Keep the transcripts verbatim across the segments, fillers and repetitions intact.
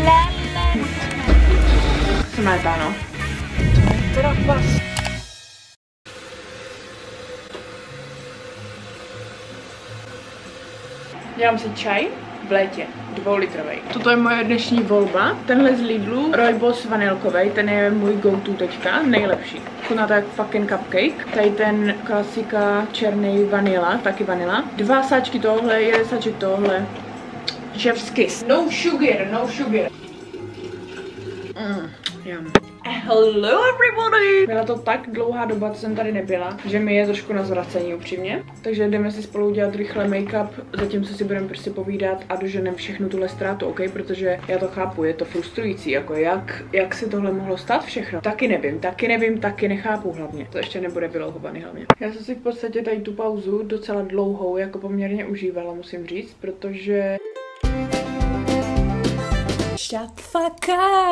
Jsem najetá, no. Dělám si čaj v létě, dvoulitrovej. Toto je moje dnešní volba. Tenhle z Lidlu, Rooibos vanilkovej, ten je můj go-to teďka, nejlepší. Chutná to jak fucking cupcake. Tady ten klasika černý vanila, taky vanila. Dva sáčky tohle, jeden sáček tohle. Chef's kiss. No sugar, no sugar. Mm, yum. Hello everybody! Byla to tak dlouhá doba, co jsem tady nebyla, že mi je trošku na zvracení upřímně. Takže jdeme si spolu udělat rychle make-up, zatímco si budeme prostě povídat a doženeme všechnu tuhle ztrátu, ok? Protože já to chápu, je to frustrující, jako jak, jak si tohle mohlo stát všechno. Taky nevím, taky nevím, taky nechápu hlavně. To ještě nebude vylouhovaný hlavně. Já jsem si v podstatě tady tu pauzu docela dlouhou jako poměrně užívala, musím říct, protože... Shut fuck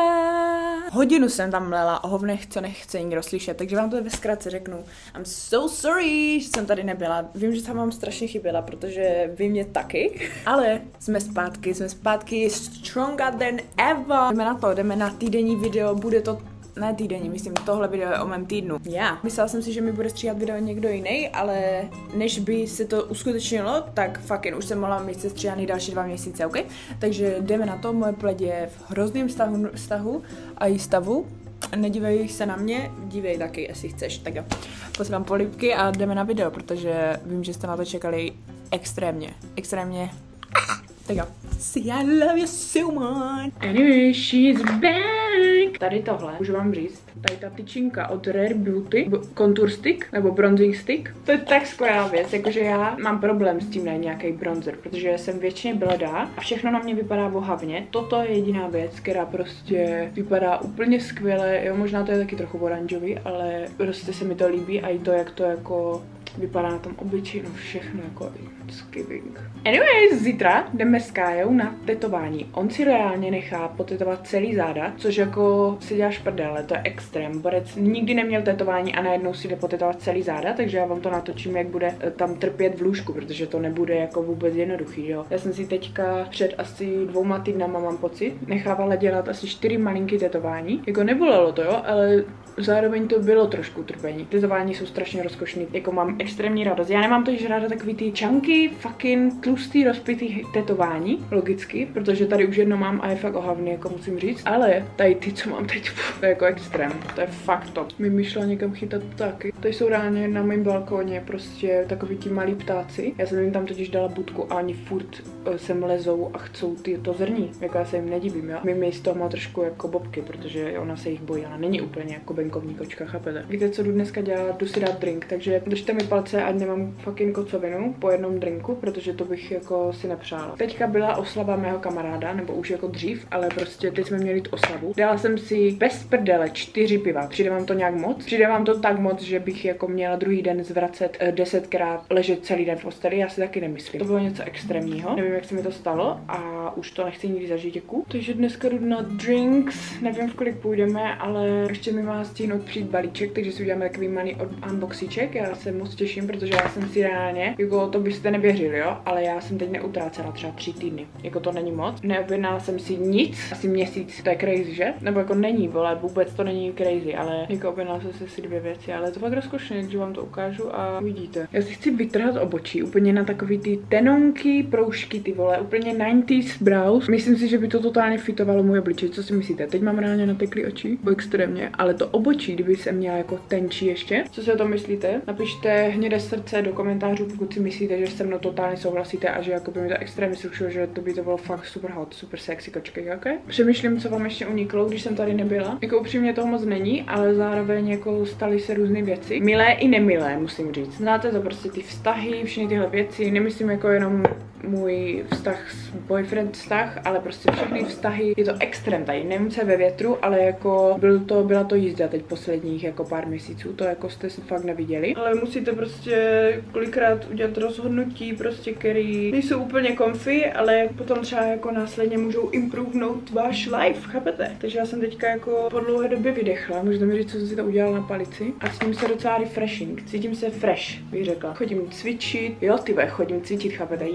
up. Hodinu jsem tam mlela o hovnech, co nechce nikdo slyšet, takže vám to ve zkratce řeknu. I'm so sorry, že jsem tady nebyla. Vím, že tam vám strašně chyběla, protože vy mě taky. Ale jsme zpátky, jsme zpátky stronger than ever. Jdeme na to, jdeme na týdenní video, bude to... Ne týdenní, myslím, tohle video je o mém týdnu. Já. Yeah. Myslela jsem si, že mi bude stříhat video někdo jiný, ale než by se to uskutečnilo, tak fucking už jsem mohla mít se stříhaný další dva měsíce, ok? Takže jdeme na to, moje pleť je v hrozném stahu, stahu a i stavu. Nedívej se na mě, dívej taky, jestli chceš. Tak jo, posílám polívky a jdeme na video, protože vím, že jste na to čekali extrémně, extrémně. Tak jo. See, I love you so much. Anyway, she's back. Tady tohle, můžu vám říct, tady ta tyčinka od Rare Beauty, contour stick, nebo bronzing stick, to je tak skvělá věc, jakože já mám problém s tím na nějaký bronzer, protože jsem většině bledá a všechno na mě vypadá vohavně. Toto je jediná věc, která prostě vypadá úplně skvěle, jo, možná to je taky trochu oranžový, ale prostě se mi to líbí a i to, jak to jako... vypadá na tom obličeji, no všechno jako skiving. Anyways, zítra jdeme s Kájou na tetování. On si reálně nechá potetovat celý záda, což jako si děláš prdele, to je extrém. Borec nikdy neměl tetování a najednou si jde potetovat celý záda, takže já vám to natočím, jak bude tam trpět v lůžku, protože to nebude jako vůbec jednoduchý, jo. Já jsem si teďka před asi dvouma týdnama, mám pocit, nechávala dělat asi čtyři malinké tetování. Jako nebolelo to, jo, ale zároveň to bylo trošku utrpení. Tetování jsou strašně rozkošný, jako mám extrémní radost. Já nemám totiž ráda takový ty chunky, fucking tlustý, rozpitý tetování, logicky, protože tady už jedno mám a je fakt ohavný, jako musím říct, ale tady ty, co mám teď, to je jako extrém, to je fakt top. Mi myšla někam chytat ptáky. Tady jsou reálně na mém balkóně prostě takový ti malí ptáci. Já jsem jim tam totiž dala budku a oni furt uh, sem lezou a chcou ty, to zrní, jako já se jim nedivím, jo. Mimi z toho má trošku jako bobky, protože ona se jich bojí, ona není úplně jako venkovní kočka, chápete? Víte, co jdu dneska dělat? Jdu si dát drink, takže držte mi palce, ať nemám fucking kocovinu po jednom drinku, protože to bych jako si nepřála. Teďka byla oslava mého kamaráda, nebo už jako dřív, ale prostě teď jsme měli jít oslavu. Dala jsem si bez prdele čtyři piva. Přijde vám to nějak moc? Přijde vám to tak moc, že bych jako měla druhý den zvracet eh, desetkrát, ležet celý den v posteli? Já si taky nemyslím. To bylo něco extrémního. Nevím, jak se mi to stalo a už to nechci nikdy zažít, děkuju. Takže dneska jdu na drinks. Nevím, v kolik půjdeme, ale ještě mi má stihnout přijít balíček, takže si uděláme takový malý unboxíček. Já se moc těším, protože já jsem si reálně, jako to byste nevěřili, jo, ale já jsem teď neutrácela třeba tři týdny. Jako to není moc. Neobjednala jsem si nic, asi měsíc, to je crazy, že? Nebo jako není, vole, vůbec to není crazy, ale jako objednala jsem si dvě věci, ale to fakt rozkošné, že vám to ukážu a uvidíte. Já si chci vytrhat obočí, úplně na takový ty tenonky, proužky, ty vole, úplně devadesátých brows. Myslím si, že by to totálně fitovalo můj obličej, co si myslíte? Teď mám reálně nateklý oči, extrémně, ale to obočí, kdyby jsem měla jako tenčí ještě. Co si o tom myslíte? Napište hnědé srdce do komentářů, pokud si myslíte, že se mnou totálně souhlasíte a že jako by mi to extrémně slušilo, že to by to bylo fakt super hot, super sexy kočky, ok? Přemýšlím, co vám ještě uniklo, když jsem tady nebyla. Jako upřímně toho moc není, ale zároveň jako staly se různé věci. Milé i nemilé, musím říct. Znáte to prostě ty vztahy, všechny tyhle věci, nemyslím jako jenom můj vztah s boyfriend vztah, ale prostě všechny vztahy, je to extrém tady, nevím co je ve větru, ale jako byl to, byla to jízda teď posledních jako pár měsíců, to jako jste si fakt neviděli. Ale musíte prostě kolikrát udělat rozhodnutí, prostě, který nejsou úplně comfy, ale potom třeba jako následně můžou improvenout váš life, chápete? Takže já jsem teďka jako po dlouhé době vydechla, můžete mi říct, co jsem si to udělala na palici a cítím se docela refreshing, cítím se fresh, bych řekla. Chodím cvičit, jo ty chodím cvičit, chápete? Já chodím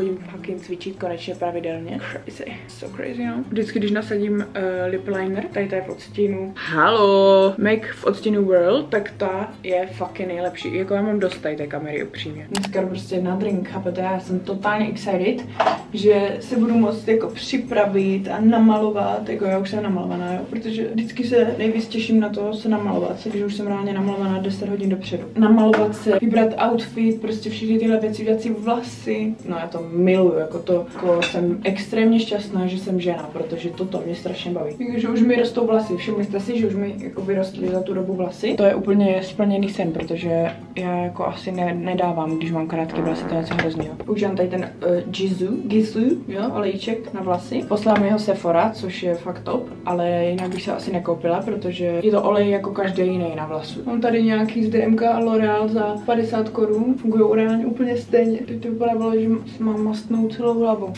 chodím fucking cvičit konečně pravidelně. Crazy, so crazy, no. Vždycky, když nasadím uh, lip liner, tady tady v odstínu Halo, MAC v odstínu World, tak ta je fucking nejlepší. Jako já mám dost tady té kamery, upřímně. Dneska prostě na drink, chápete? Já jsem totálně excited, že se budu moct jako připravit a namalovat, jako já už jsem namalovaná, jo, protože vždycky se nejvíc těším na to se namalovat se, když už jsem reálně namalovaná deset hodin dopředu. Namalovat se, vybrat outfit, prostě všechny tyhle věci, udělat si vlasy. No já to miluju, jako to, jako jsem extrémně šťastná, že jsem žena, protože toto mě strašně baví. Takže už mi rostou vlasy, všimli jste si, že už mi jako vyrostly za tu dobu vlasy. To je úplně splněný sen, protože já jako asi ne, nedávám, když mám krátké vlasy, to je něco hrozného. Užívám tady ten uh, Gizu, Gizu, jo, olejček na vlasy. Poslala mi ho Sephora, což je fakt top, ale jinak bych se asi nekoupila, protože je to olej jako každý jiný na vlasu. Mám tady nějaký z D M K a L'Oreal za padesát korun, fungují reálně úplně stejně. Teď to vypadá, že mám mastnou celou hlavu.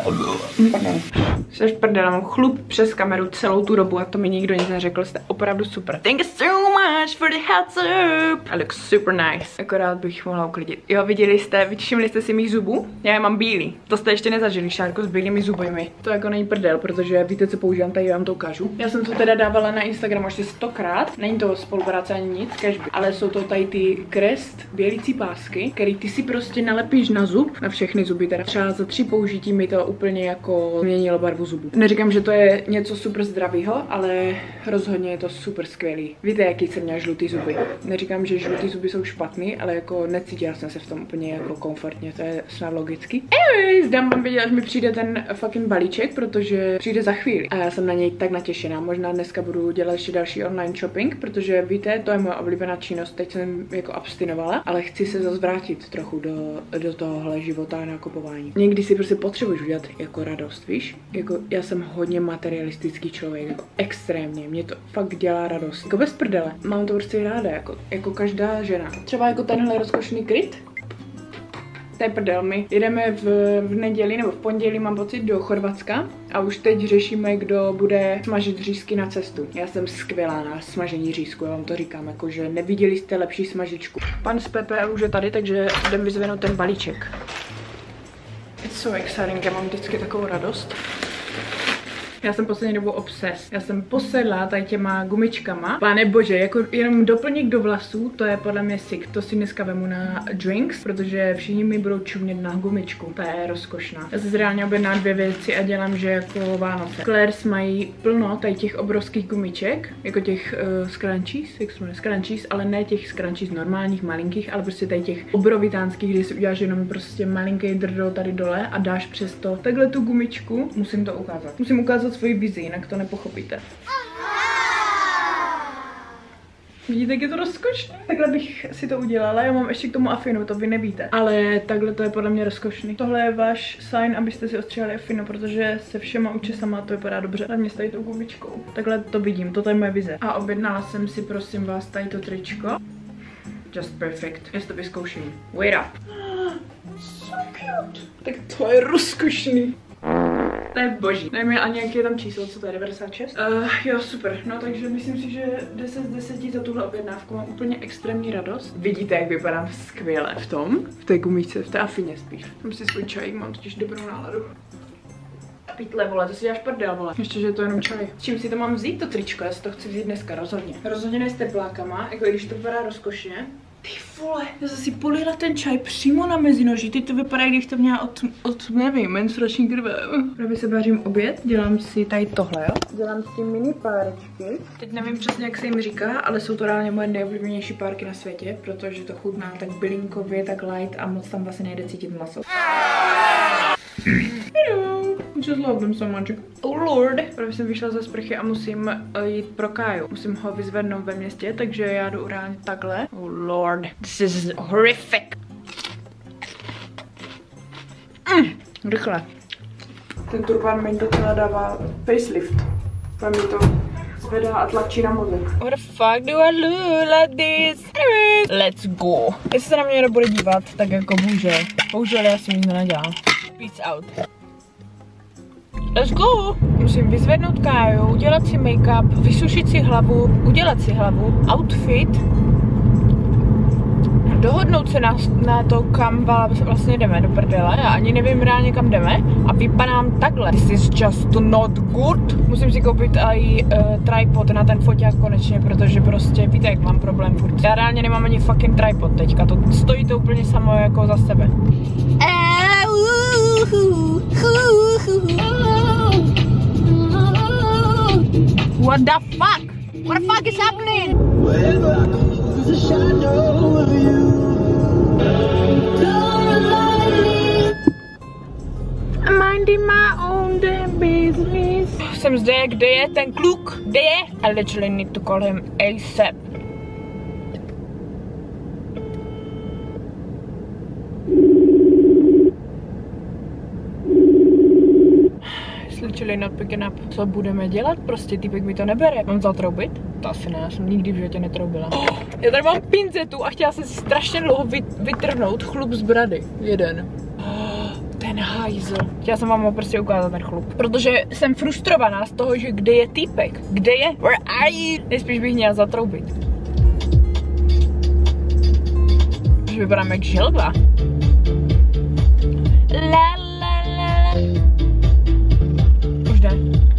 Jseš prdela, mám chlup přes kameru celou tu dobu a to mi nikdo nic neřekl, jste opravdu super. Thank you so much for the heads up. I look super nice. Akorát bych mohla uklidit. Jo, viděli jste, všimli jste si mých zubů? Já je mám bílý. To jste ještě nezažili, Šárko, s bílými zubami. To jako není prdel, protože víte, co používám, tady vám to ukážu. Já jsem to teda dávala na Instagram až stokrát. Není to spolupráce ani nic, cashby, ale jsou to tady ty Crest bělící pásky, který ty si prostě nalepíš na zub, na všechny zuby, teda třeba za tři použití mi to úplně jako změnilo barvu zubu. Neříkám, že to je něco super zdravého, ale rozhodně je to super skvělý. Víte, jaký jsem měla žlutý zuby. Neříkám, že žlutý zuby jsou špatný, ale jako necítila jsem se v tom úplně jako komfortně, to je snad logicky. Anyways, dám vám vědět, až mi přijde ten fucking balíček, protože přijde za chvíli. A já jsem na něj tak natěšená. Možná dneska budu dělat ještě další online shopping, protože víte, to je moje oblíbená činnost. Teď jsem jako abstinovala, ale chci se zase vrátit trochu do, do tohohle života a nakupování. Někdy si prostě potřebuješ udělat jako radost, víš? Jako já jsem hodně materialistický člověk, jako extrémně. Mě to fakt dělá radost. Jako bez prdele. Mám to prostě ráda, jako, jako každá žena. Třeba jako tenhle rozkošný kryt. To je prdel, my jedeme v, v neděli nebo v pondělí, mám pocit, do Chorvatska a už teď řešíme, kdo bude smažit řízky na cestu. Já jsem skvělá na smažení řízku, já vám to říkám, jakože neviděli jste lepší smažičku. Pan z P P L už je tady, takže jdem vyzvednout ten balíček. It's so exciting, já mám vždycky takovou radost. Já jsem poslední dobou obses. Já jsem posedla tady těma gumičkama. Pane bože, jako jenom doplněk do vlasů, to je podle mě sick. To si dneska vemu na drinks, protože všichni mi budou čumět na gumičku. To je rozkošná. Já se reálně objednám dvě věci a dělám, že jako Vánoce. Claire's mají plno tady těch obrovských gumiček, jako těch uh, scrunchies, jak se jmenuje, scrunchies, ale ne těch scrunchies normálních, malinkých, ale prostě tady těch obrovitánských, kdy si uděláš jenom prostě malinký drdo tady dole a dáš přes to takhle tu gumičku. Musím to ukázat. Musím ukázat svoji vizi, jinak to nepochopíte. Vidíte, jak je to rozkošné? Takhle bych si to udělala, já mám ještě k tomu afinu, to vy nevíte. Ale takhle to je podle mě rozkošný. Tohle je váš sign, abyste si ostříhali afinu, protože se všema účesama to vypadá dobře. Hlavně s tady tou gumičkou. Takhle to vidím, toto je moje vize. A objednala jsem si, prosím vás, tady to tričko. Just perfect. Já si to vyzkouším. Wait up. So cute. Tak to je rozkošný. To je boží. Nevím ani jaký je tam číslo, co to je, devadesát šest? Uh, jo, super. No takže myslím si, že deset z deseti za tuhle objednávku mám úplně extrémní radost. Vidíte, jak vypadám skvěle v tom, v té gumičce, v té afině spíš. Mám si svůj čaj, mám totiž dobrou náladu. Pytle, vole, to si děláš prdel, vole. Ještě, že je to jenom čaj. S čím si to mám vzít, to tričko? Já si to chci vzít dneska, rozhodně. Rozhodně ne s teplákama, jako i když to vypadá rozkošně. Ty vole, já jsem si polila ten čaj přímo na mezinoží, teď to vypadá, když to měla od, od nevím, menstruační krve. Právě se vařím oběd, dělám si tady tohle, jo. Dělám si mini párečky. Teď nevím přesně, jak se jim říká, ale jsou to reálně moje nejoblíbenější párky na světě, protože to chutná tak bylinkově, tak light a moc tam vlastně nejde cítit maso. Hello. Just love them so much. Oh lord. Právě jsem vyšla ze sprchy a musím uh, jít pro Káju. Musím ho vyzvednout ve městě, takže já jdu reálně takhle. Oh lord. This is horrific. Mm, rychle. Ten turban mi docela dává facelift. Tam mi to zvedá a tlačí na mozek. What the fuck do I look like this? Anyways, let's go. Jestli se na mě nebude dívat, tak jako bohužel. Bohužel já si nic nenadělám. Peace out. Let's go! Musím vyzvednout Káju, udělat si make-up, vysušit si hlavu, udělat si hlavu, outfit. dohodnout se na, na to, kam vlastně jdeme do prdele. Já ani nevím reálně kam jdeme a vypadám takhle. This is just not good. Musím si koupit i uh, tripod na ten foťák konečně, protože prostě víte, jak mám problém furt. Já reálně nemám ani fucking tripod teďka, to stojí to úplně samo jako za sebe. What the fuck? What the fuck is happening? I'm minding my own damn business. Jsem zde, kde je ten kluk? Kde je? I literally need to call him ASAP. Literally not picking up. Co budeme dělat? Prostě týpek mi to nebere. Mám zatroubit? To asi ne, já jsem nikdy v životě netroubila. Oh, já tady mám pinzetu a chtěla jsem si strašně dlouho vytrhnout chlup z brady. Jeden. Oh, ten hajzl. Chtěla jsem vám ho prostě ukázat ten chlup. Protože jsem frustrovaná z toho, že kde je týpek? Kde je? Where are you? Nejspíš bych měla zatroubit. Už vypadám jak želva. La la la. Už jde.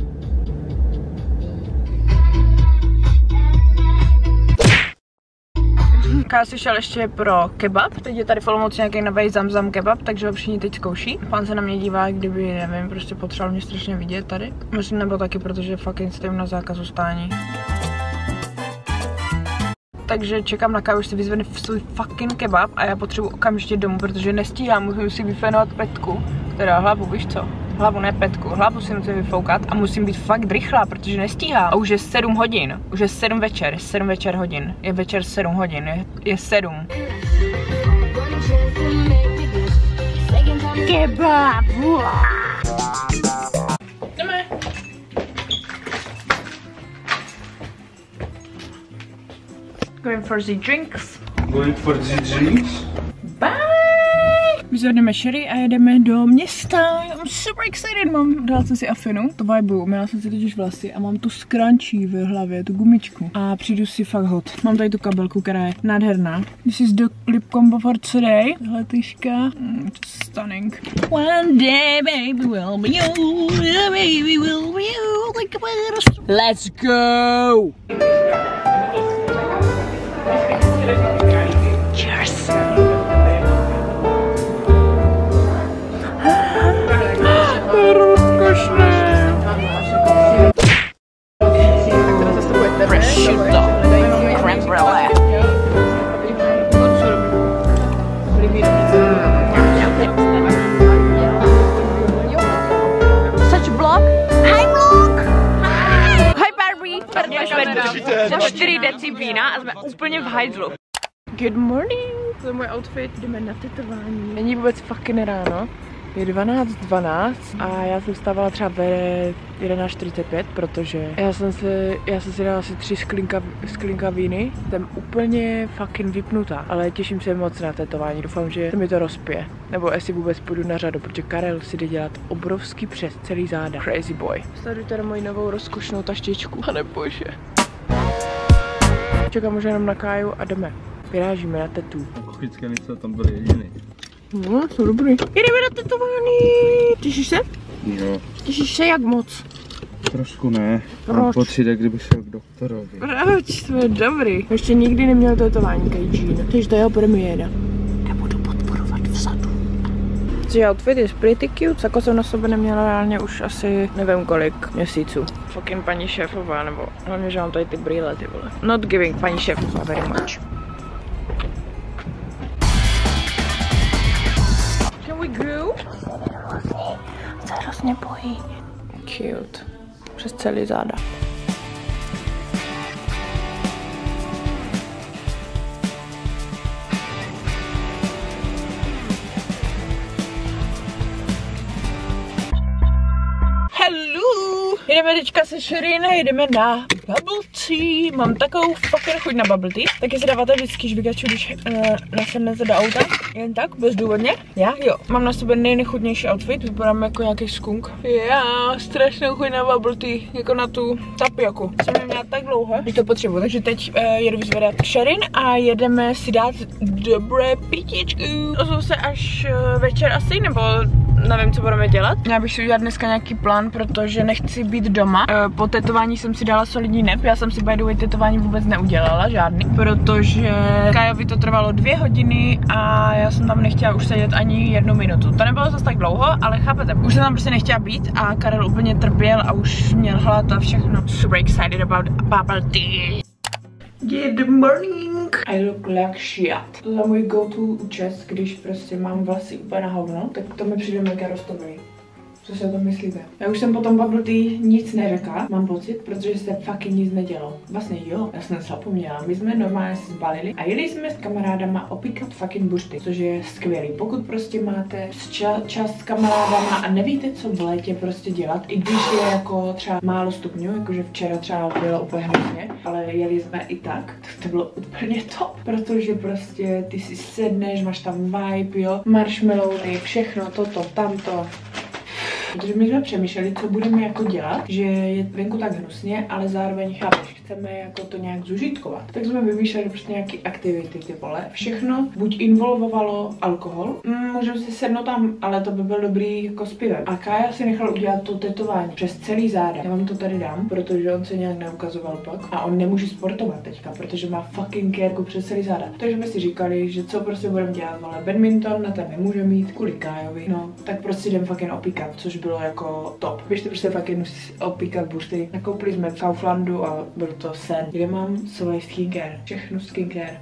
Já si šel ještě pro kebab, teď je tady v Olomouci nějaký nový zamzam kebab, takže ho všichni teď zkouší. Pán se na mě dívá, kdyby, nevím, prostě potřeboval mě strašně vidět tady. Myslím, nebo taky, protože fucking stojím na zákazu stání. Takže čekám na kávu, už si vyzvedne svůj fucking kebab a já potřebuji okamžitě domů, protože nestíhám, musím si vyfénovat petku, teda hlavu, víš co? Hlavu, ne petku, hlavu si musím vyfoukat a musím být fakt rychlá, protože nestíhám. A už je sedm hodin, už je sedm večer, sedm večer hodin, je večer sedm hodin, je, je sedm. Kebab! Jdeme! Going for the drinks. Going for the drinks. Bye! Vyzvedneme Sherry a jedeme do města. I'm super excited, mám, dala jsem si afinu, to vibu, měla jsem si totiž vlasy a mám tu scrunchie v hlavě, tu gumičku. A přijdu si fakt hot. Mám tady tu kabelku, která je nádherná. This is the lip combo for today. Tahle tyška, mm, stunning. One day baby will be you, baby will be you, like a little... Let's go! Cheers! Prosciutto, crème brûlée. Such a vlog. Hi vlog. Hi Barbie. Jsme čtyři deci vína a jsme úplně v hajzlu. Good morning. To je můj outfit. Jdeme na tetování. Není vůbec fucking ráno. Je dvanáct dvanáct a já jsem vstávala třeba ve jedenáct čtyřicet pět, protože já jsem si, já jsem si dala asi tři sklinka, sklinka víny. Jsem úplně fucking vypnutá, ale těším se moc na tetování. Doufám, že se mi to rozpije. Nebo jestli vůbec půjdu na řadu, protože Karel si jde dělat obrovský přes celý záda. Crazy boy. Sleduju tady moji novou rozkošnou taštičku. Pane bože. Čekám už jenom na Káju a jdeme. Vyrážíme na tetu. Kuchyňské místa tam byly jediný. No, jsou dobrý. Jdeme na tetování. Těšíš se? Jo. Těšíš se jak moc? Trošku ne. Proč? Mám pocit, jak kdyby šel k doktorovi. Proč? To je dobrý. Ještě nikdy neměl tetování Kejčín. Takže to je jeho premiéra. Nebudu podporovat vzadu. Že outfit is pretty cute. Jako jsem na sobě neměla reálně už asi nevím kolik měsíců. Fucking paní šéfová, nebo hlavně, že mám tady ty brýle, ty vole. Not giving paní šéfová very much. We go. Se hrozně bojí. Cute. Přes celý záda. Hello! Jdeme teďka se Sherin, jdeme na bubble tea. Mám takovou fucking chuť na bubble tea. Taky si dáváte vždycky žvigačů, když uh, nasednete do auta. Jen tak, bezdůvodně. Já jo. Mám na sobě nejnechutnější outfit, vypadám jako nějaký skunk. Já strašnou chuť na bubble tea, jako na tu tapioku. Jsem neměla tak dlouho, že to potřebuji. Takže teď uh, jedu vyzvedat Sherin a jedeme si dát dobré pítičky. To jsou se až uh, večer asi, nebo nevím, co budeme dělat. Já bych si udělat dneska nějaký plán, protože nechci být doma. E, po tetování jsem si dala solidní nap. Já jsem si by the way tetování vůbec neudělala, žádný. Protože Kajovi to trvalo dvě hodiny a já jsem tam nechtěla už sedět ani jednu minutu. To nebylo zase tak dlouho, ale chápete. Už jsem tam prostě nechtěla být a Karel úplně trpěl a už měl hlad a všechno. Super excited about bubble tea. Good morning! I look like shit. To je můj go-to účes, když prostě mám vlasy úplně na hovno, tak to mi přijde mega roztomilý. Co si o tom myslíte? Já už jsem potom bubble tea nic neřekla, mám pocit, protože se fucking nic nedělo. Vlastně jo, já jsem zapomněla. My jsme normálně se zbalili a jeli jsme s kamarádama opíkat fucking bušty, což je skvělý. Pokud prostě máte ča čas s kamarádama a nevíte, co v létě prostě dělat, i když je jako třeba málo stupňů, jakože včera třeba bylo úplně hrozně, ale jeli jsme i tak, tak to bylo úplně top, protože prostě ty si sedneš, máš tam vibe, jo, marshmallowny, všechno, toto, tamto. Protože my jsme přemýšleli, co budeme jako dělat, že je venku tak hnusně, ale zároveň chápeš, chceme jako to nějak zužitkovat. Tak jsme vymýšleli prostě nějaké aktivity, ty vole. Všechno buď involvovalo alkohol, mm, můžeme si sednout tam, ale to by byl dobrý jako s pivem. A Kája si nechal udělat to tetování přes celý záda. Já vám to tady dám, protože on se nějak neukazoval pak. A on nemůže sportovat teďka, protože má fucking kérku přes celý záda. Takže jsme si říkali, že co prostě budeme dělat, vole, badminton, na ten nemůže mít, kvůli Kájovi. No, tak prostě jdem fucking opíkat, což bylo jako top. Běžte prostě fucking musí opíkat bušty. Nakoupili jsme v Kauflandu a byl to sen. Kde mám svoje skincare. Všechno skincare.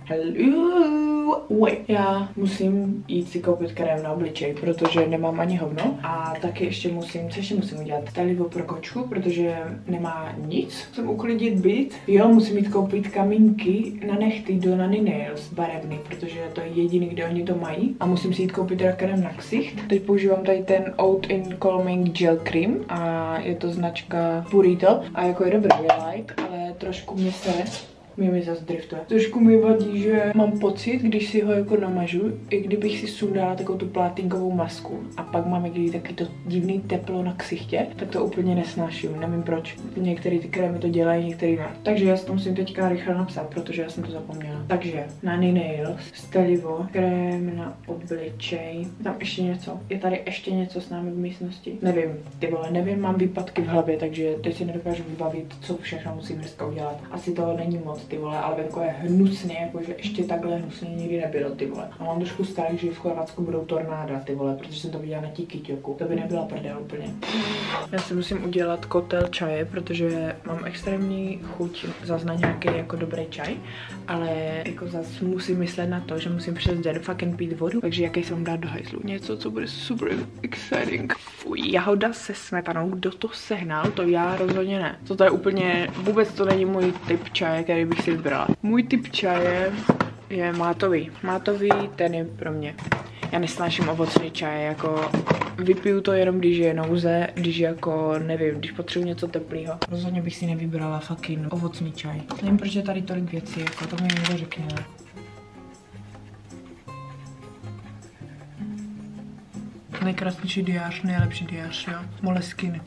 Hello. Wait. Já musím jít si koupit krém na obličej, protože nemám ani hovno. A taky ještě musím, co ještě musím udělat? Stelivo pro kočku, protože nemá nic. Musím uklidit byt. Jo, musím jít koupit kamínky na nechty do Nany Nails barevný, protože to je jediný, kde oni to mají. A musím si jít koupit teda krém na ksicht. Teď používám tady ten Oat in Calming Gel Cream a je to značka Purito a jako je dobrý, je light, ale trošku mě sere. Mě mi zase driftuje. Trošku mi vadí, že mám pocit, když si ho jako namažu, i kdybych si sundala takovou tu plátinkovou masku a pak mám někdy taky to divný teplo na ksichtě, tak to úplně nesnáším, nevím proč. Některé ty krémy to dělají, některé ne. Takže já si to musím teďka rychle napsat, protože já jsem to zapomněla. Takže Nany Nails, Stelivo, krém na obličej. Tam ještě něco. Je tady ještě něco s námi v místnosti? Nevím, ty vole, nevím, mám výpadky v hlavě, takže teď si nedokážu vybavit, co všechno musím dneska udělat. Asi toho není moc, ty vole, ale venku je hnusně, jakože ještě takhle hnusně nikdy nebylo, ty vole. A mám trošku strach, že v Chorvatsku budou tornáda, ty vole, protože jsem to viděla na TikToku. To by nebyla prdel úplně. Já si musím udělat kotel čaje, protože mám extrémní chuť zas na nějaký jako dobrý čaj, ale jako zas musím myslet na to, že musím přes den fucking pít vodu, takže jaký se vám dát do hajzlu. Něco, co bude super exciting. Fuj, jahoda se smetanou, kdo to sehnal, to já rozhodně ne. To je úplně, vůbec to není můj typ čaje, který bych si vybrala. Můj typ čaje je mátový. Mátový, ten je pro mě. Já nesnáším ovocný čaj, jako vypiju to jenom, když je nouze, když jako, nevím, když potřebuji něco teplého. Rozhodně bych si nevybrala fucking ovocný čaj. Nevím, proč je tady tolik věcí, jako to mi někdo řekne. Nejkrásnější diář, nejlepší diář, jo. Moleskine.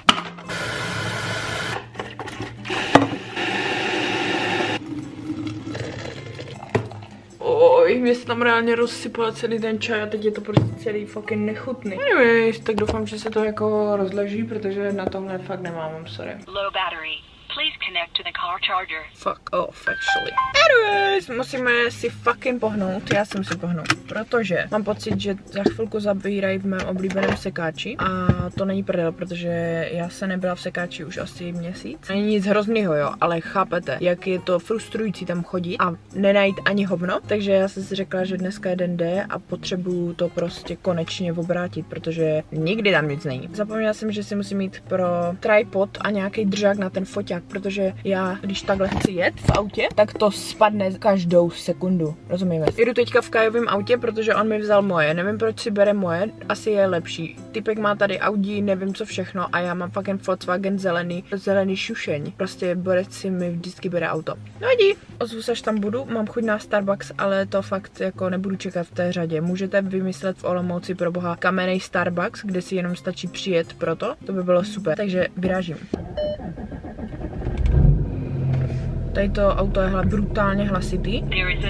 Oj, mě se tam reálně rozsypala celý ten čaj a teď je to prostě celý fucking nechutný. Anyways, tak doufám, že se to jako rozleží, protože na tohle fakt nemám, sorry. Low battery. Please connect to the car charger. Fuck off, actually. Anyways, musíme si fucking pohnout, já si musím pohnout, protože mám pocit, že za chvilku zabírají v mém oblíbeném sekáči a to není prdel, protože já se nebyla v sekáči už asi měsíc. Není nic hroznýho, jo, ale chápete, jak je to frustrující tam chodit a nenajít ani hovno, takže já jsem si řekla, že dneska je den D a potřebuju to prostě konečně obrátit, protože nikdy tam nic není. Zapomněla jsem, že si musím mít pro tripod a nějaký držák na ten foťák, protože já, když takhle chci jet v autě, tak to spadne každou sekundu, rozumíme? Jedu teďka v Kajovém autě, protože on mi vzal moje, nevím proč si bere moje, asi je lepší. Typek má tady Audi, nevím co všechno a já mám fucking Volkswagen zelený, zelený šušeň. Prostě borec si mi vždycky bere auto. No jdi, ozvu se, až tam budu, mám chuť na Starbucks, ale to fakt jako nebudu čekat v té řadě. Můžete vymyslet v Olomouci pro boha kamenný Starbucks, kde si jenom stačí přijet proto, to by bylo super, takže vyrážím. Tady to auto je hle brutálně hlasitý.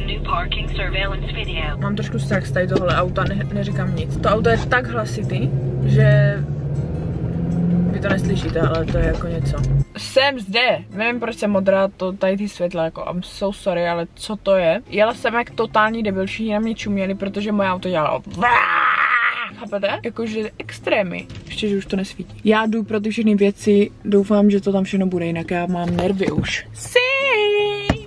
Mám trošku strach z tady tohle auta, ne, neříkám nic. To auto je tak hlasitý, že vy to neslyšíte, ale to je jako něco. Jsem zde, nevím proč jsem modrá, to tady ty světla, jako I'm so sorry, ale co to je? Jela jsem jak totální debil, všichni na mě čuměli, protože moje auto dělalo. Chápete? Jakože extrémy. Ještě, že už to nesvítí. Já jdu pro ty všechny věci, doufám, že to tam všechno bude, jinak já mám nervy už. See!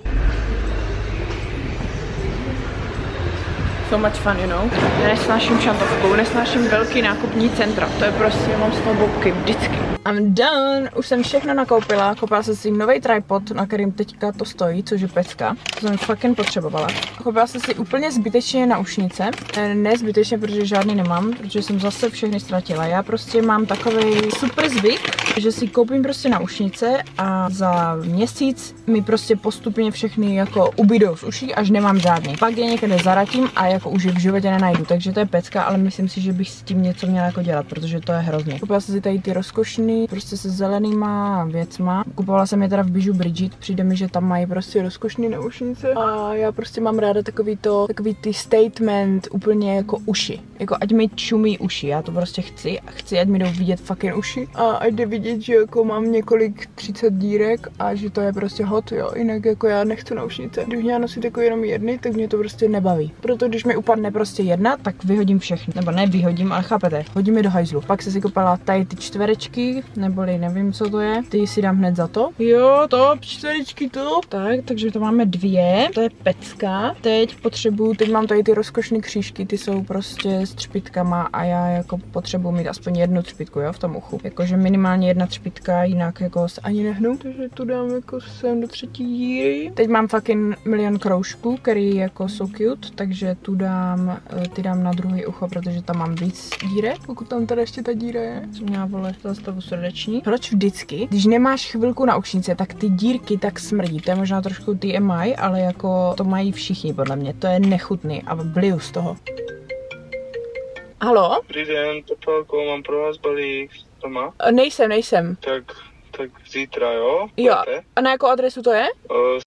So much fun, you know? Já nesnáším šantovku, nesnáším velký nákupní centra. To je prostě, mám z toho bobky vždycky. I'm done. Už jsem všechno nakoupila. Koupila jsem si nový tripod, na kterým teďka to stojí, což je pecka. To jsem fucking potřebovala. Koupila jsem si úplně zbytečně naušnice. Ne zbytečně, protože žádný nemám, protože jsem zase všechny ztratila. Já prostě mám takový super zvyk, že si koupím prostě naušnice a za měsíc mi prostě postupně všechny jako ubydou z uší, až nemám žádný. Pak je někde zaratím a jako už je v životě nenajdu, takže to je pecka, ale myslím si, že bych s tím něco měla jako dělat, protože to je hrozný. Koupila jsem si tady ty rozkošný, prostě se zelenýma věcma. Kupovala jsem je teda v Bijou Brigitte, přijde mi, že tam mají prostě rozkošný naušnice a já prostě mám ráda takový to, takový ty statement úplně jako uši. Jako ať mi čumí uši, já to prostě chci a chci, ať mi jdou vidět fucking uši a ať jde vidět, že jako mám několik třicet dírek a že to je prostě hot, jo, jinak jako já nechci naušnice. Když měla nosit jako jenom jedny, tak mě to prostě nebaví. Proto když mi upadne prostě jedna, tak vyhodím všechny. Nebo ne vyhodím, ale chápete, hodím je do hajzlu. Pak se si koupila tady ty čtverečky, neboli nevím, co to je. Ty si dám hned za to. Jo, to, čtverečky to. Tak, takže to máme dvě. To je pecka. Teď potřebuju, teď mám tady ty rozkošné křížky, ty jsou prostě s třpitkama a já jako potřebuji mít aspoň jednu třpitku, jo, v tom uchu. Jakože minimálně jedna třpitka, jinak jako se ani nehnu. Takže tu dám jako sem do třetí díry. Teď mám fucking milion kroužků, který jako jsou cute, takže tu dám, ty dám na druhý ucho, protože tam mám víc dírek, pokud tam teda ještě ta díra je. Co měla vole, zastavu srdeční. Proč vždycky, když nemáš chvilku na ušnice, tak ty dírky tak smrdí. To je možná trošku T M I, ale jako to mají všichni podle mě. To je nechutný a bliju z toho. Halo? Dobrý den, Topelko, mám pro vás balík doma. Nejsem, nejsem. Tak, tak zítra, jo? Jo, a na jakou adresu to je? Uh,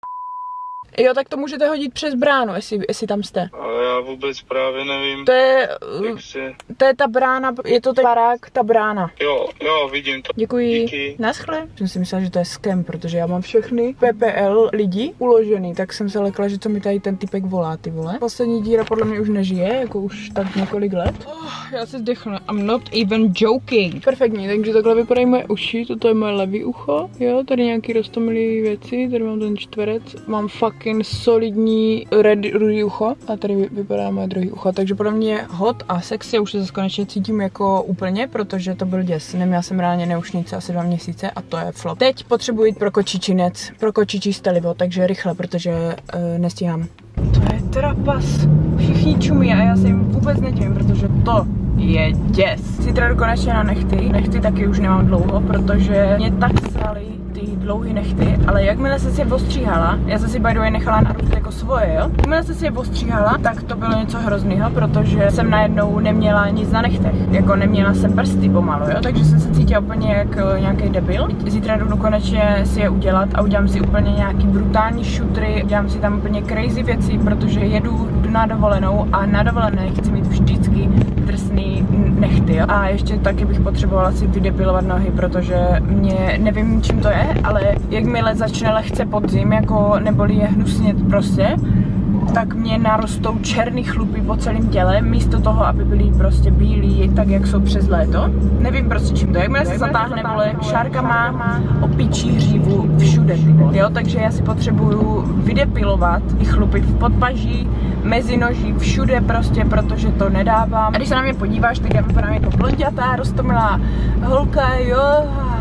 Jo, tak to můžete hodit přes bránu, jestli, jestli tam jste. Ale já vůbec právě nevím. To je, si... to je ta brána, je to ten barák, ta brána. Jo, jo, vidím to. Děkuji. Díky. Naschle. Jsem si myslela, že to je scam, protože já mám všechny P P L lidi uložený, tak jsem se lekla, že co mi tady ten typek volá, ty vole. Poslední díra podle mě už nežije, jako už tak několik let. Oh, já se zdechnu, I'm not even joking. Perfektní, takže takhle vypadají moje uši, toto je moje levý ucho, jo, tady nějaký roztomilý věci, tady mám ten čtverec, mám fucking solidní red, rudý ucho a tady vypadá moje druhý ucho, takže podle mě hot a sexy, už se zase konečně cítím jako úplně, protože to byl děs. Neměla jsem reálně neušnice asi dva měsíce a to je flop. Teď potřebuji jít pro kočičinec, pro kočičí stelivo, takže rychle, protože uh, nestíhám. To je trapas. Všichni čumí a já se jim vůbec nedivím, protože to je děs. Zítra jdu konečně na nechty. Nechty taky už nemám dlouho, protože mě tak srali ty dlouhý nechty, ale jakmile jsem si je ostříhala, já jsem si by the way nechala narůst jako svoje, jo? Jakmile jsem si je ostříhala, tak to bylo něco hroznýho, protože jsem najednou neměla nic na nechtech. Jako neměla jsem prsty pomalu, jo? Takže jsem se cítila úplně jak nějaký debil. Zítra jdu konečně si je udělat a udělám si úplně nějaký brutální šutry, udělám si tam úplně crazy věci, protože jedu na dovolenou a na dovolené chci mít vždycky drsný nechty, jo? A ještě taky bych potřebovala si vydepilovat nohy, protože mě nevím, čím to je, ale jakmile začne lehce podzim, jako neboli je hnusně prostě, tak mě narostou černý chlupy po celém těle, místo toho, aby byly prostě bílí, tak jak jsou přes léto. Nevím prostě čím to je, jakmile se zatáhne, vole, šárka má opičí hřívu všude, jo, takže já si potřebuju vydepilovat ty chlupy v podpaží, mezi noží, všude prostě, protože to nedávám. A když se na mě podíváš, tak já vypadám jako blondětá, roztomilá holka, jo, a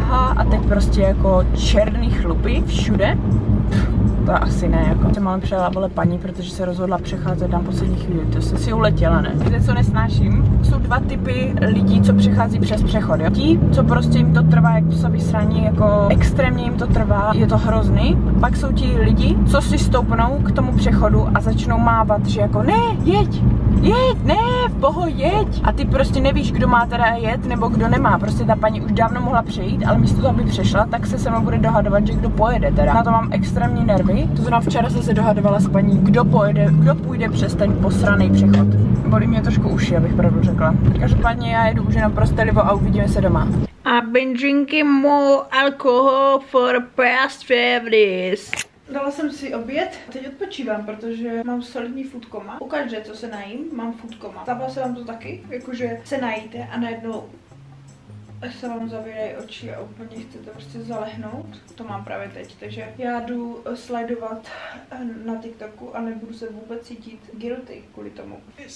teď prostě jako černý chlupy všude. To asi ne, jako jsem ale přijela vole paní, protože se rozhodla přecházet na poslední chvíli, to jsem si uletěla, ne? Víte, co nesnáším? Jsou dva typy lidí, co přechází přes přechod, jo? Ti, co prostě jim to trvá, jak se vysraní, jako extrémně jim to trvá, je to hrozný. Pak jsou ti lidi, co si stoupnou k tomu přechodu a začnou mávat, že jako ne, jeď, jeď, ne, v boho, jeď. A ty prostě nevíš, kdo má teda jet, nebo kdo nemá. Prostě ta paní už dávno mohla přejít, ale místo toho, aby přešla, tak se se mnou bude dohadovat, že kdo pojede teda. Na to mám extrémní nervy. To znamená, včera jsem se dohadovala s paní, kdo pojede, kdo půjde přes ten posraný přechod. Bolí mě trošku uši, abych pravdu řekla. Každopádně já jedu už jenom pro stelivo a uvidíme se doma. I've been drinking more alcohol for the past five days. Dala jsem si oběd, teď odpočívám, protože mám solidní food coma. Ukáže, co se najím, mám food coma. Stává se vám to taky, jakože se najíte a najednou se vám zavírají oči a úplně chcete prostě zalehnout. To mám právě teď, takže já jdu sledovat na TikToku a nebudu se vůbec cítit guilty kvůli tomu.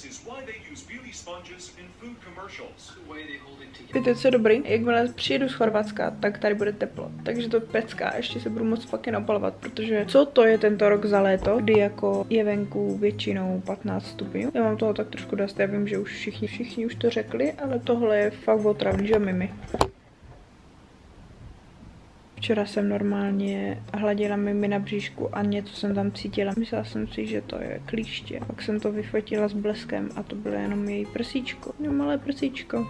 Víte, co je dobrý? Jakmile přijedu z Chorvatska, tak tady bude teplo. Takže to pecká, ještě se budu moc fucking opalovat, protože co to je tento rok za léto, kdy jako je venku většinou patnáct stupňů. Já mám toho tak trošku dost, já vím, že už všichni, všichni už to řekli, ale tohle je fakt otravný, že mimi. Včera jsem normálně hladila mimi na bříšku a něco jsem tam cítila. Myslela jsem si, že to je klíště. Pak jsem to vyfotila s bleskem a to bylo jenom její prsíčko. No, malé prsíčko.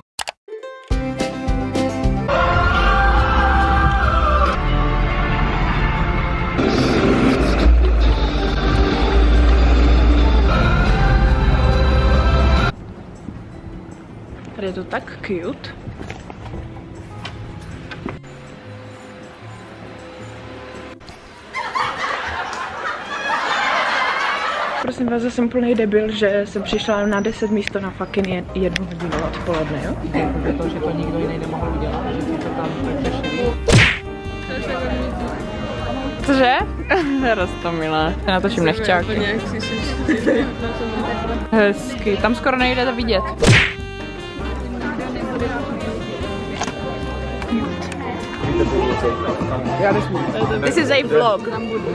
Tady je to tak cute. Prosím vás, jsem plný debil, že jsem přišla na deset místo na fucking jednu hodinu odpoledne, jo? Jakože to, že to nikdo jiný nemohl udělat, že si to tam přešli. Cože? Roztomilá. Já natočím nechťák. Hezky, tam skoro nejde to vidět. This is a vlog.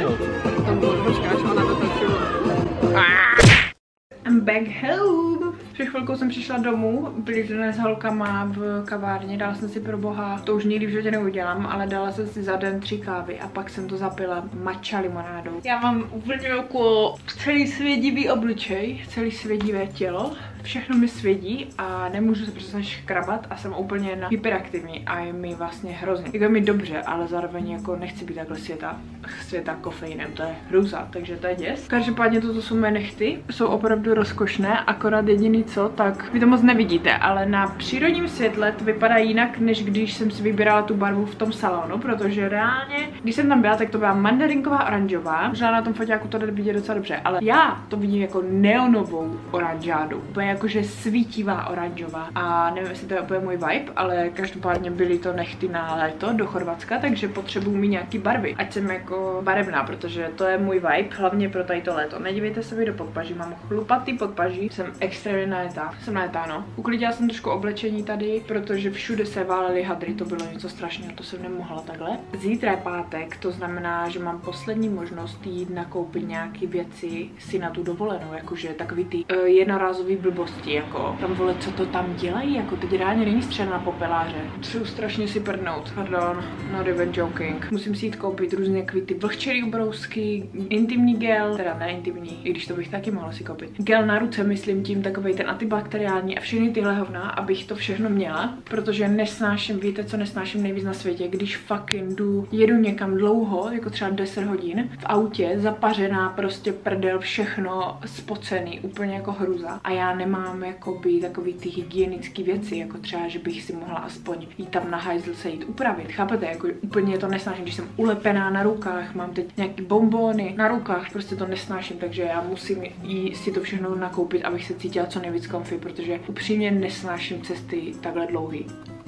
I'm back home. Před chvilkou jsem přišla domů, byli jsme s holkama v kavárně, dala jsem si pro boha, to už nikdy v životě neudělám, ale dala jsem si za den tři kávy a pak jsem to zapila matcha limonádou. Já mám úplně jako celý svědivý obličej, celý svědivé tělo, všechno mi svědí a nemůžu se přestat škrabat a jsem úplně na hyperaktivní a je mi vlastně hrozně. Je mi dobře, ale zároveň jako nechci být takhle světa, světa kofeinem, to je hrůza, takže to je děs. Každopádně toto jsou mé nechty, jsou opravdu rozkošné, akorát jediný co, tak vy to moc nevidíte, ale na přírodním světle to vypadá jinak, než když jsem si vybírala tu barvu v tom salonu, protože reálně, když jsem tam byla, tak to byla mandarinková oranžová, možná na tom foťáku to jde vidět docela dobře, ale já to vidím jako neonovou oranžádu, úplně jakože svítivá oranžová a nevím, jestli to je úplně můj vibe, ale každopádně byly to nechty na léto do Chorvatska, takže potřebuju mít nějaký barvy, ať jsem jako barevná, protože to je můj vibe, hlavně pro tady to léto. Nedívejte se mi do podpaží, mám chlupatý podpaží, jsem extrémně najetá, jsem najetá, no. Uklidila jsem trošku oblečení tady, protože všude se válely hadry, to bylo něco strašného, to jsem nemohla takhle. Zítra je pátek, to znamená, že mám poslední možnost jít nakoupit nějaké věci si na tu dovolenou, jakože takový ty uh, jednorázový blbosti, jako tam vole, co to tam dělají, jako teď reálně není středa na popeláře. Chci strašně si prdnout, pardon, not even joking. Musím si jít koupit různé kvity, vlhčerý ubrousky, intimní gel, teda ne intimní, i když to bych taky mohla si koupit. Gel na ruce, myslím tím takovej ten antibakteriální a všechny tyhle hovna, abych to všechno měla, protože nesnáším, víte co nesnáším nejvíc na světě, když fucking jdu, jedu někam dlouho, jako třeba deset hodin, v autě, zapařená, prostě prdel, všechno spocený, úplně jako hruza. A já nemám jakoby takový ty hygienické věci, jako třeba, že bych si mohla aspoň jít tam na hajzl se jít upravit, chápete, jako úplně to nesnáším, když jsem ulepená na rukách, mám teď nějaký bonbony na rukách, prostě to nesnáším, takže já musím jí si to všechno nakoupit, abych se cítila co nejvíc comfy, protože upřímně nesnáším cesty takhle dlouhý.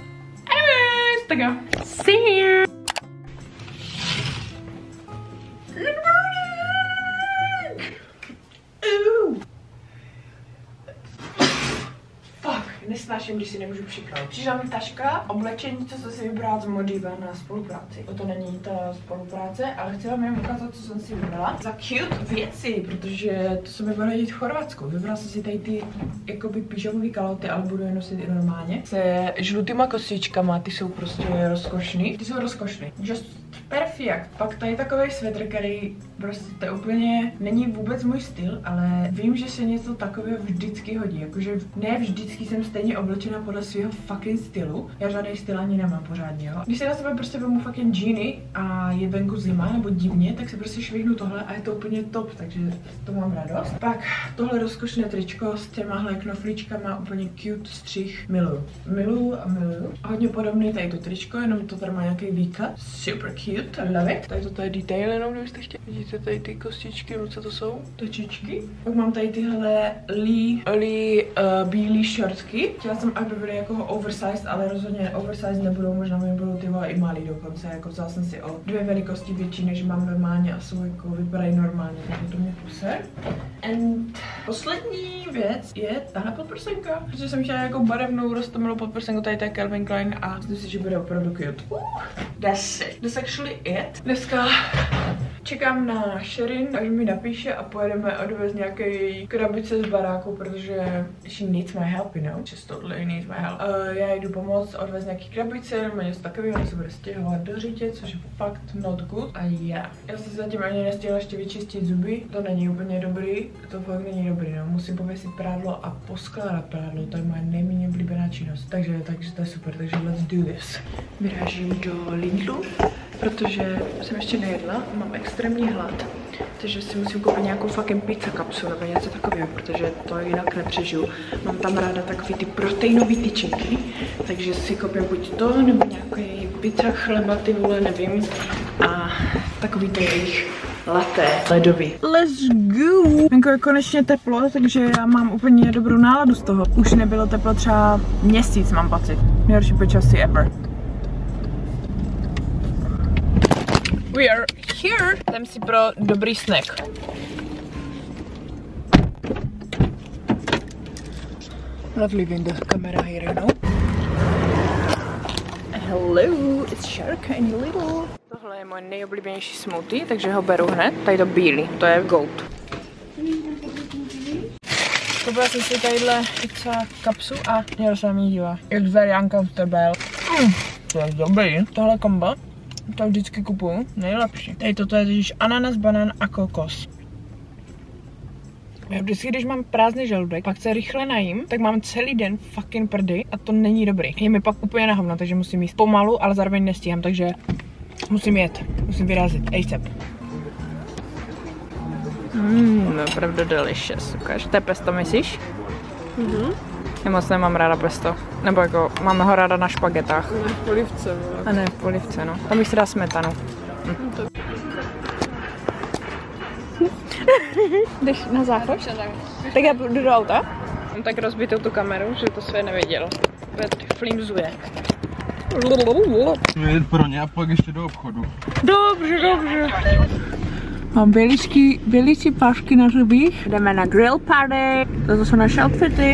Anyways, tak jo. See you! Good morning! Ooh. Fuck, nesnáším. nesnáším, když si nemůžu přikrout. Přišla mi taška, oblečení, co jsem si vybrala z Modiva na spolupráci. To není ta spolupráce, ale chci vám jen ukázat, co jsem si vybrala. Za cute věci, protože to se mi bude hodit v Chorvatsku. Vybrala jsem si tady ty jakoby pyžamové kalhoty, ale budu je nosit i normálně. Se žlutýma kostičkama, ty jsou prostě rozkošný. Ty jsou rozkošný. Just perfect. Pak tady takový svetr, který prostě to úplně není vůbec můj styl, ale vím, že se něco takového vždycky hodí. Jakože ne vždycky jsem stejně oblečena podle svého fucking stylu. Já žádný styl ani nemám pořádně, jo. Když se na sebe prostě vemu fucking džíny a je venku zima nebo divně, tak se prostě švihnu tohle a je to úplně top, takže to mám radost. Pak tohle rozkošné tričko s těmahle knoflíčkama, úplně cute střih, miluju. Miluju a miluju. Hodně podobný tady to tričko, jenom to tady má nějaký výklad. Super cute, I love it. Tady to je detail, jenom kdybyste chtěli. Vidíte tady ty kostičky, co to jsou? Točičky. Pak mám tady tyhle Lee, Lee uh, bílý šortky. Chtěla jsem, aby byly jako oversized, ale rozhodně oversized nebudou, možná mi budou ty vole i malý dokonce. Jako vzala jsem si o dvě velikosti větší, než mám normálně a jsou jako vypadají normálně, takže to mě puse. And poslední věc je tahle podprsenka, protože jsem chtěla jako barevnou roztomilou podprsenku, tady to je Calvin Klein a myslím si, že bude opravdu cute. Uh, that's it. That's actually it. Dneska čekám na Sherin, až mi napíše a pojedeme odvést nějaký krabice z baráku, protože she needs my help, you know, just totally needs my help. Uh, já jdu pomoct odvést nějaký krabice, nebo něco takového, ona se bude stěhovat do řitě, což je fakt not good. A já. Já jsem zatím ani nestihla ještě vyčistit zuby, to není úplně dobrý, to fakt není dobrý, no. Musím pověsit prádlo a poskládat prádlo, to je moje nejméně oblíbená činnost. Takže, takže to je super, takže let's do this. Vyrážím do Lidlu, protože jsem ještě nejedla, mám extrémní hlad, takže si musím koupit nějakou fucking pizza kapsu nebo něco takového, protože to jinak nepřežiju. Mám tam ráda takový ty proteinové tyčinky, takže si koupím buď to, nebo nějaký pizza chleba, ty vole, nevím, a takový to jejich latte ledový. Let's go! Venku je konečně teplo, takže já mám úplně dobrou náladu z toho. Už nebylo teplo třeba měsíc, mám pocit. Nejhorší počasí ever. We are here. Jdem si pro dobrý snack. Not leaving the camera here, you know. Hello, it's Shark and Little. Tohle je moje nejoblíbenější smoothie, takže ho beru hned. Tady to bílý, to je gold. Koupila jsem si tadyhle pizza kapsu a měl jsem jí díva. It's very uncomfortable. Mm, to je dobrý. Tohle kombo. To vždycky kupuju, nejlepší. Tady toto je totiž ananas, banán a kokos. Já vždycky, když mám prázdný žaludek, pak se rychle najím, tak mám celý den fucking prdy a to není dobrý. Je mi pak úplně na hovno, takže musím jíst pomalu, ale zároveň nestíhám, takže musím jet, musím vyrazit, ASAP. Mmm, opravdu delicious. Ukáž, to je pesto, myslíš? Mhm. Já moc nemám ráda pesto. Nebo jako, máme ho ráda na špagetách. Ne v polivce, no. A ne v polivce, no. Tam bych si dala smetanu. Hm. Jdeš na záchod? Tak já jdu do auta. Mám tak rozbitou tu kameru, že to své neviděl. Petr flimzuje. Jít pro ně a pak ještě do obchodu. Dobře, dobře. Mám běličky, běličky pášky na zubích. Jdeme na grill party. To jsou naše outfity.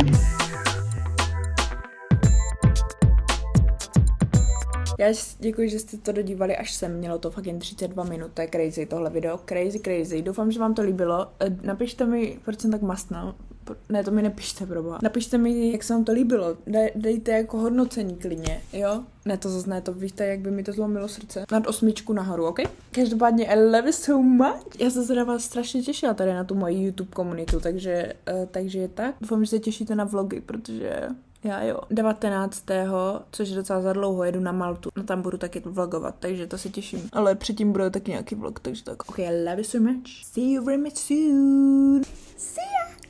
Já děkuji, že jste to dodívali až sem, mělo to fakt jen třicet dva minut, to je crazy tohle video, crazy, crazy. Doufám, že vám to líbilo, napište mi, proč jsem tak mastná, ne, to mi nepište, proboha. Napište mi, jak se vám to líbilo, Dej, dejte jako hodnocení klidně, jo? Ne, to zase ne, to víte, jak by mi to zlomilo srdce. Nad osmičku nahoru, ok? Každopádně, I love you so much. Já jsem se na vás strašně těšila tady na tu moji YouTube komunitu, takže, uh, takže je tak. Doufám, že se těšíte na vlogy, protože... Já jo. devatenáctého což je docela za dlouho, jedu na Maltu. No tam budu taky vlogovat, takže to se těším. Ale předtím bude taky nějaký vlog, takže tak. Ok, I love you so much. See you very much soon. See ya!